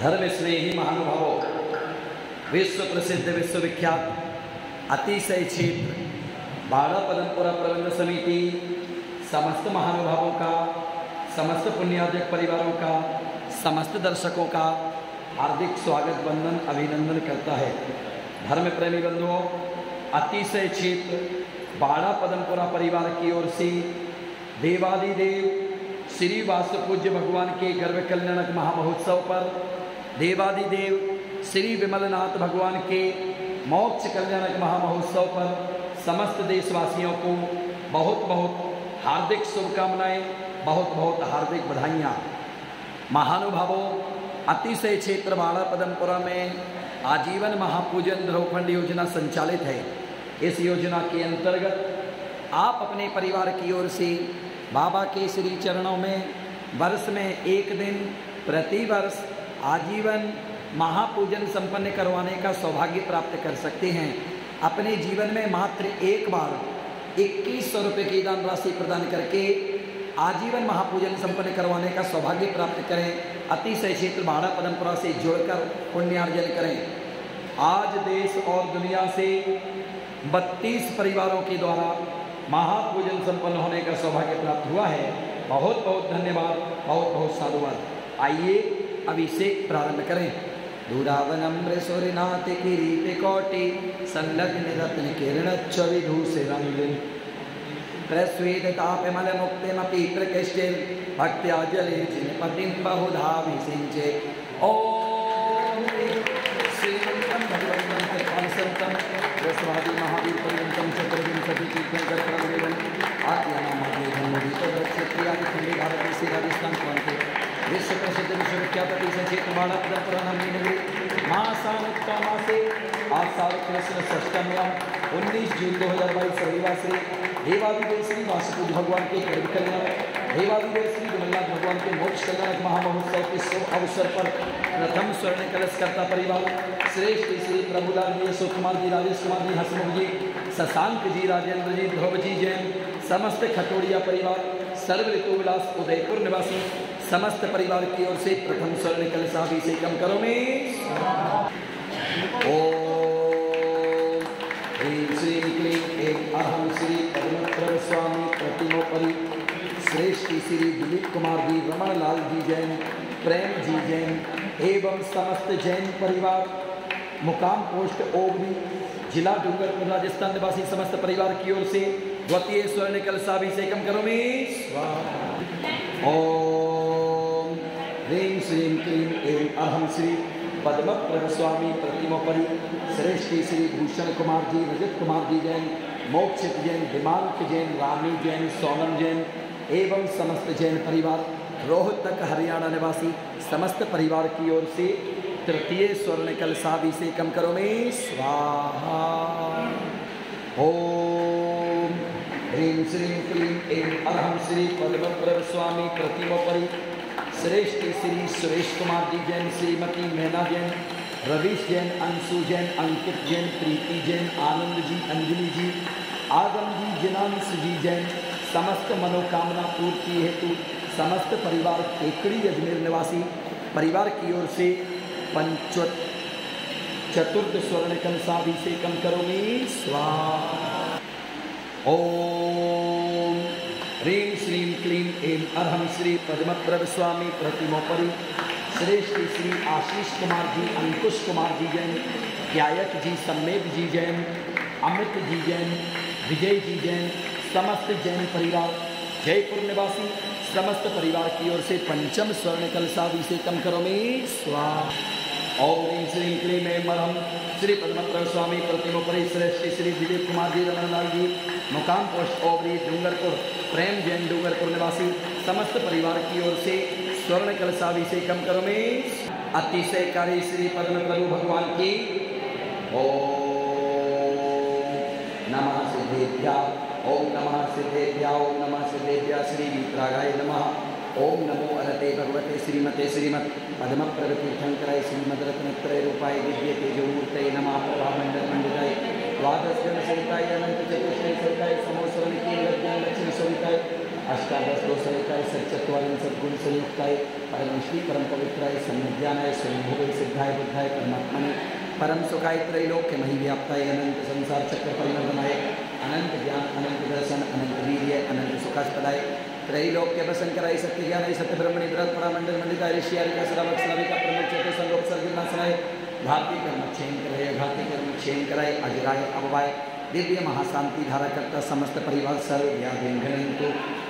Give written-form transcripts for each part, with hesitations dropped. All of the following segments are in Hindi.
धर्म स्नेही महानुभावों, विश्व प्रसिद्ध विश्वविख्यात अतिशय क्षेत्र बाड़ा पदमपुरा प्रबंध समिति समस्त महानुभावों का, समस्त पुण्यार्जक परिवारों का, समस्त दर्शकों का हार्दिक स्वागत वंदन अभिनंदन करता है। धर्म प्रेमी बंधुओं, अतिशय क्षेत्र बाड़ा पदमपुरा परिवार की ओर से देवादिदेव श्री वास्तुपूज्य भगवान के गर्भ कल्याणक महामहोत्सव पर देवादिदेव श्री विमलनाथ भगवान के मोक्ष कल्याणक महामहोत्सव पर समस्त देशवासियों को बहुत बहुत हार्दिक शुभकामनाएं, बहुत बहुत हार्दिक बधाइयाँ। महानुभावों, अतिशय क्षेत्र बाड़ा पदमपुरा में आजीवन महापूजन ध्रुवखंड योजना संचालित है। इस योजना के अंतर्गत आप अपने परिवार की ओर से बाबा के श्री चरणों में वर्ष में एक दिन प्रतिवर्ष आजीवन महापूजन संपन्न करवाने का सौभाग्य प्राप्त कर सकते हैं। अपने जीवन में मात्र एक बार 2100 रुपये की दान राशि प्रदान करके आजीवन महापूजन संपन्न करवाने का सौभाग्य प्राप्त करें। अतिशय क्षेत्र बाड़ा पदमपुरा से जुड़कर पुण्यार्जन करें। आज देश और दुनिया से 32 परिवारों के द्वारा महापूजन संपन्न होने का सौभाग्य प्राप्त हुआ है। बहुत बहुत धन्यवाद, बहुत बहुत साधुवाद। आइए अभिषेक प्रारंभ करें। दूरावनम्र सूर्यनाथ किरीट कोटि संलग्न रत्न किरणच्च विधूषिरं प्रस्वेदतापमल मुक्तिमपि प्रकृष्टिर् भक्त्या जले जिनपतिं बहुधा विसिञ्चे। ओम श्रीमन्तं भगवन्तं कृपासन्तं रसवादी महावीर पर्यन्तं चतुर्विंशति तीर्थंकरं आत्मनामोदीतक्षत्रियादि भारत से राजस्थान प्रांते विश्व प्रसिद्ध विश्वविख्यात अतिशय क्षेत्र बाड़ा पदमपुरा नामी नगरी मासानुक्ता मासे आषाढ़ कृष्ण षष्ठम्याम 19 जून 2022 रविवार से देवादिदेव श्री वास्तुपूज्य भगवान के गर्भ कल्याण, देवादिदेव श्री विमलनाथ भगवान के मोक्ष कल्याणक महामहोत्सव के शुभ अवसर पर प्रथम स्वर्ण कलश करता परिवार श्रेष्ठ श्री प्रभुलाल जी, अशोक कुमार जी, राजेश कुमार जी, हसमुख जी, शशांक जी, राजेंद्र जी, ध्रुव जी जैन, समस्त खटोड़िया परिवार, सर्व ऋतु विलास उदयपुर निवासी समस्त परिवार की ओर से प्रथम स्वर्ण कलशाभिषेकम करोमि। ओम ह्रीं श्रीं क्लीं ऐं अहं श्री पद्मप्रभ स्वामी प्रतिमोपरि श्रेष्ठ श्री दिलीप कुमार जी, रमण लाल जी जैन, प्रेम जी जैन एवं समस्त जैन परिवार, मुकाम पोस्ट ओबरी, जिला डूंगरपुर, राजस्थान निवासी समस्त परिवार की ओर से द्वितीय स्वर्ण कलशाभिषेकम करोमि। ओम ह्रीं श्रीं क्लीं ऐं अहं श्री पद्मप्रभ स्वामी प्रतिमोपरि श्रेष्ठ श्री भूषण कुमार जी, रजत कुमार जी जैन, मोक्षित जैन, दिमांक जैन, रानी जैन, सोनम जैन एवं समस्त जैन परिवार, रोहतक हरियाणा निवासी समस्त परिवार की ओर से तृतीय स्वर्ण कलशाभिषेकम करोमि। स्वाहा। ओम ह्रीं श्रीं क्लीं ऐं अहं श्री पद्मप्रभ स्वामी प्रतिमोपरि श्रेष्ठ श्री सुरेश कुमार जी जैन, श्रीमती मैना जैन, रवीश जैन, अंशु जैन, अंकित जैन, प्रीति जैन, आनंद जी, अंजलि जी, आदम जी, जिनांश जी जैन, समस्त मनोकामना पूर्ति हेतु समस्त परिवार केकड़ी अजमेर निवासी परिवार की ओर से चतुर्थ स्वर्ण कलशाभिषेकम करोमि। स्वाहा। ओम ह्रीं श्रीं क्लीं ऐं अहं श्री पद्मप्रभ स्वामी प्रतिमोपरि श्रेष्ठ श्री आशीष कुमार जी, अंकुश कुमार जी जैन, गायक जी, सम्मेद जी जैन, अमित जी जैन, विजय जी जैन, समस्त जैन परिवार, जयपुर निवासी समस्त परिवार की ओर से पंचम स्वर्ण कलशाभिषेकम करोमि। स्वाहा। ओम ह्रीं श्रीं क्लीं ऐं अहं श्री पद्मप्रभ स्वामी प्रतिमोपरि श्रेष्ठ श्री दिलीप कुमार जी, रमणलाल जी, मुकाम पोस्ट ओबरी, डूंगरपुर, प्रेम जैन, डूंगरपुर निवासी समस्त परिवार की ओर से स्वर्ण कलशाभिषेकम करोमि। अतिशयकारी श्री पद्मप्रभु भगवान की ओम नमः सिद्धेभ्या, ओम नमः सिद्धेभ्या, ओम नमः सिद्धेभ्या श्री वीतरागाय नमः। ओम नमो अरते भगवते श्रीमते श्रीमत् पद्मप्रभ तीर्थंकराय श्रीमद रत्नत्रय रूपाय दिव्य तेजोमूर्तये नमः। प्रभामंडल मंडिताय द्वादश जन सहिताय अनंत चतुष्टय सहिताय समोसरण की लक्ष्मी सहिताय अष्टादश दोष सहिताय सच्चत्वारिंशत् गुण संयुक्ताय परम श्री परम पवित्राय सन्निध्यानाय स्वयंभुवे सिद्धाय बुद्धाय परमात्मने परम सुखाय त्रैलोक्य मही व्याप्ताय अनंत संसार चक्र परिवर्तनाय अनंत ज्ञान अनंत दर्शन अनंत वीर्य अनंत सुखास्पदाय त्रैलोक्य वसंकराय सत्य ज्ञानाय सत्य ब्रह्मणि बृहत् परामंडल मंडिताय ऋषि आर्य श्रावक श्राविका प्रमुख चतुर संलोक सर्वनाशनाय घाती कर्म क्षेम कराय घाती कर्म क्षेम कराय अजराय अभवाय दिव्य महाशांति धारा करता समस्त परिवार सर्व व्याधिंघ्न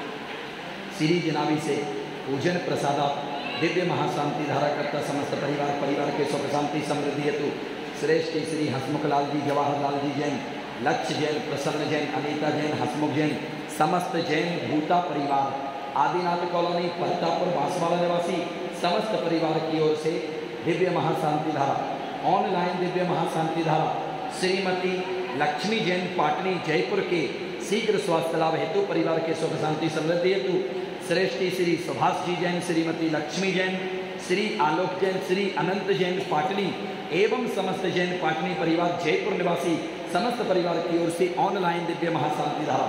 श्री जनाबी से पूजन प्रसादा दिव्य महाशांति धारा करता समस्त परिवार के सुख शांति समृद्धि हेतु श्रेष्ठ श्री हसमुख लाल जी जवाहरलाल जी जैन लक्ष्य जैन प्रसन्न जैन अनीता जैन हसमुख जैन समस्त जैन भूता परिवार आदिनाथ कॉलोनी परतापुर बांसवाड़ा निवासी समस्त परिवार की ओर से दिव्य महाशांति धारा ऑनलाइन दिव्य महाशांति धारा श्रीमती लक्ष्मी जैन पाटनी जयपुर के शीघ्र स्वास्थ्य लाभ हेतु परिवार के सुख शांति समृद्धि हेतु श्रेष्ठ श्री सुभाष जी जैन श्रीमती लक्ष्मी जैन श्री आलोक जैन श्री अनंत जैन पाटनी एवं समस्त जैन पाटनी परिवार जयपुर निवासी समस्त परिवार की ओर से ऑनलाइन दिव्य महाशांति धारा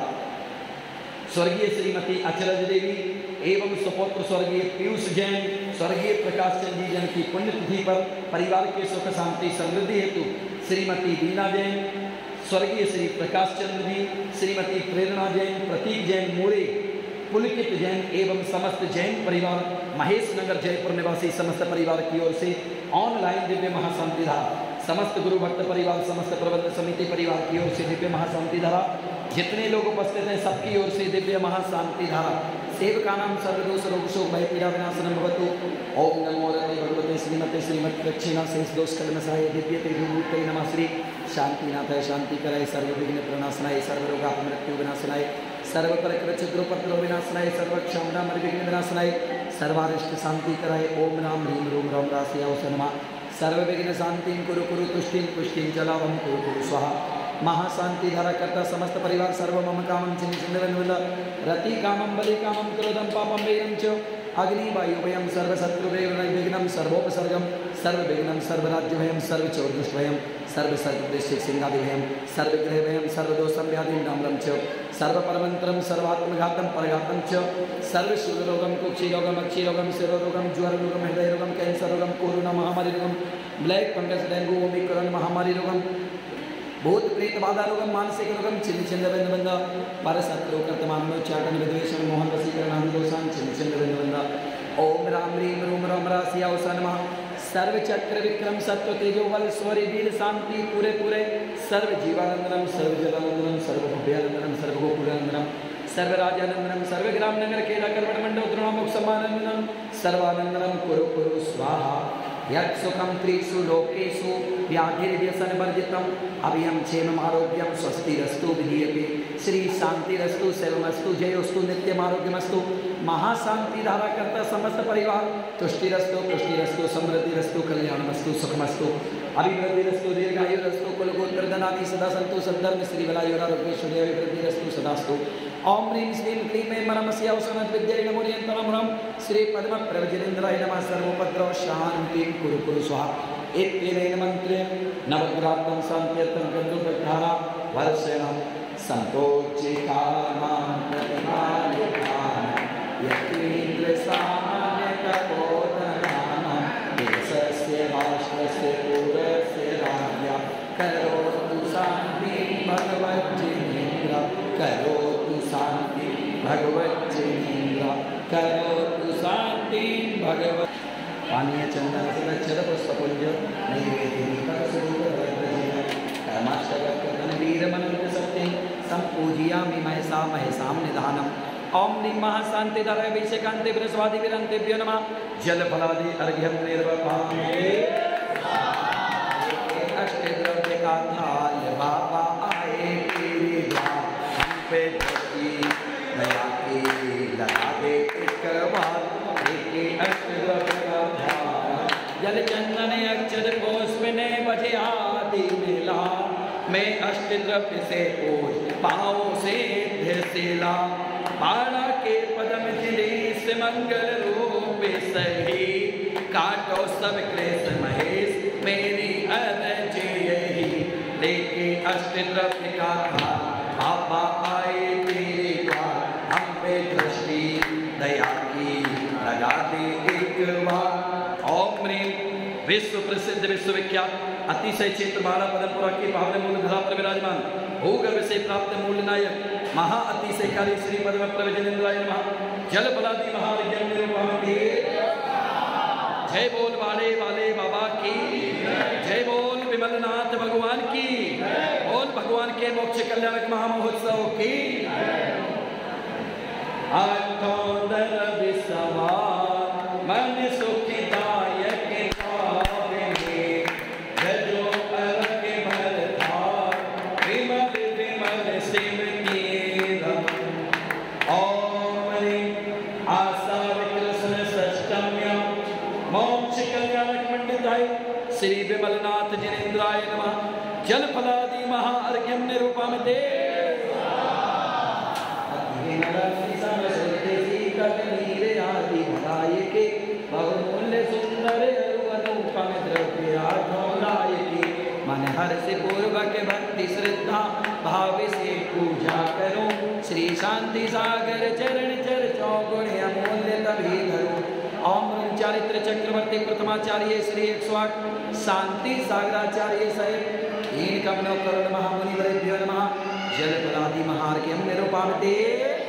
स्वर्गीय श्रीमती अचरज देवी एवं सुपौत्र स्वर्गीय पीयूष जैन स्वर्गीय प्रकाश चंद जी जैन की पुण्यतिथि पर परिवार के सुख शांति समृद्धि हेतु श्रीमती बीना जैन स्वर्गीय श्री प्रकाश चंद्र जी श्रीमती प्रेरणा जैन प्रतीक जैन मोरे पुलकित जैन एवं समस्त जैन परिवार महेश नगर जयपुर निवासी समस्त परिवार की ओर से ऑनलाइन दिव्य महाशांति धारा समस्त गुरु भक्त परिवार समस्त प्रबंध समिति परिवार की ओर से दिव्य महाशांति धारा जितने लोग उपस्थित हैं सबकी ओर से दिव्य महाशांति धारा सेवका नाम सर्वदोष रोग शोक भय पीड़ा विनाशनम भवतु ओम नमो रते भगवते श्रीमते श्रीमती दक्षिणा शेष दोष कलमसाय दिव्य तेजोमूर्तये नमः श्री शांतिनाथाय शांति कराय सर्व विघ्न प्रणाशनाय सर्व रोगाप मृत्यु विनाशनाय सर्व प्रकृत चिद्रोपद्रव विनाशनाय सर्व क्षमता निर्विघ्न विनाशनाय सर्वारिष्ट शांति कराय ओम राम ह्रीम रूम राम राशियाव सनमा सर्व विघ्न शांति कुरु कुरु तुष्टिं पुष्टिं जलावं कुरु कुरु स्वाहा महाशांति धारा करता समस्त परिवार सर्व मम कामं चिन्तित रति कामं बलि कामं क्रोधं पापं वेयं च अग्नि वायु वयं सर्वशत्रुभ्यो निर्विघ्नं सर्वोपसर्गं सर्वविघ्नं सर्वराज्यभयं सर्वचौर्दुष्टभयं सर्वसर्वदेशिकसिंहादिभयं सर्वग्रहभयं सर्वदोषं व्याधिं नाम्रं च सर्वपरमन्त्रं सर्वात्मघातं परघातं च सर्वशूलरोगं कुक्षिरोगं अक्षिरोगं शिरोरोगं ज्वररोगं हृदयरोगं कैंसर रोगं कोरोना महामारी रोगं ब्लैक फंगस डेंगू ओमिक्रॉन महामारी रोगं भूत प्रेत बाधा रोगम मानसिक रोगम छिन्न छिन्न बंद बंद परशत्रु कर्तमान उच्चाटन विद्वेषण मोहन वशीकरण अनुदोषान छिन्न छिन्न बंद बंद ओम राम ह्रीम रूम राम राशिया नमः सर्व चक्र विक्रम सत्व तेजो बल स्वरी वीर शांति पूरे पूरे सर्व जीवानंदनम सर्व जलानंदनम सर्व भव्यानंदनम सर्व गोकुलानंदनम सर्व राजानंदनम सर्व ग्राम नगर केला कर्मण मंडल तृणामुख समानंदनम सर्वानंदनम कुरु कुरु स्वाहा यत्सुखं त्रिषु लोकेषु व्याधिर्व्यसनवर्जितम् अभयं क्षेमम् आरोग्यं स्वस्तिरस्तु विधीयते श्री शांतिरस्तु सेवमस्तु जयोस्तु नित्यमारोग्यमस्तु महाशांति धारा करता समस्त परिवार तुष्टिरस्तु पुष्टिरस्तु समृद्धिरस्तु कल्याणमस्तु सुखमस्तु अभिवृद्धिरस्तु दीर्घायुरस्तु कुलगोत्रधनादि सदा सन्तु सद्धर्म श्रीबलायुरारोग्यैश्वर्याभिवृद्धिरस्तु सदास्तु ओम ह्रीं श्रीं क्लीं ऐं परमस्यावसनद् विद्याय नमो नियन्त्रणं श्री पद्मप्रभजिनेन्द्राय नमः सर्वोपद्रव शान्तिं कुरु कुरु स्वाहा एतेन मन्त्रे नवग्रातं शान्त्यर्थं गन्धुपद्धारा वर्षणं सन्तोषितानां प्रतिमालिकानां यत्रेन्द्रसामान्यकपोतनानां देशस्य राष्ट्रस्य पूरस्य राज्ञा करोतु शान्तिं भगवज्जिनेन्द्र करोतु शान्ति भगवज्जिनेन्द्र करोतु शान्ति भगवत् पानीय चंदन सुरक्षित पुष्पपुंज कर्माष्टकर्तनवीरमनंत सत्य संपूजयामि महसा महसाम निधानम ओम ह्रीं महाशांति धराय वैशकांते बृहस्पति विरंतेभ्यो नमः जल फलादि अर्घ्यं निर्वपामि अष्टद्रव्य का थाल बाबा आए तेरे द्वार हम पे दया की लगा दे एक बार अष्टद्रव्य का जल चंदन अक्षर पुष्प ने बजे आदि मिला मैं अष्टद्रव्य से पूज पाँव से धृशिला बाणा के पदम जिनेश मंगल रूप सही काटो सब क्लेश महेश मेरी अर्ज यही लेके अष्टद्रव्य का थाल बाबा आए तेरे द्वार हम पे दृष्टि दया की लगा विश्व प्रसिद्ध विश्वविख्यात अतिशय क्षेत्र बाड़ा पदमपुरा के पावन मूल धरा पर विराजमान भूगर्भ से प्राप्त मूल नायक महा अतिशयकारी श्री पद्म प्रवचनेन्द्राय नमः जल बलादी महाविज्ञान जय बोल बाड़े वाले बाबा की जय बोल विमलनाथ भगवान की बोल भगवान के मोक्ष कल्याणक महामहोत्सव की मन सुखदायक श्री विमलनाथ जिनेन्द्राय नमः जल फलादि महा अर्घ्यम निरूपम दे बहुमूल्य सुंदर अनुपम द्रव्य मन हर से पूर्वक भक्ति श्रद्धा भाव से पूजा करो श्री शांति सागर चरण चर्चों गुण अमूल्य तभी धरो ओम चारित्र चक्रवर्ती प्रथमाचार्य श्री 108 शांति सागराचार्य सहित तीन कमलों करुण महामुनि वरेभ्यो नमः जल फलादि महार्घ्यम निरूपम दे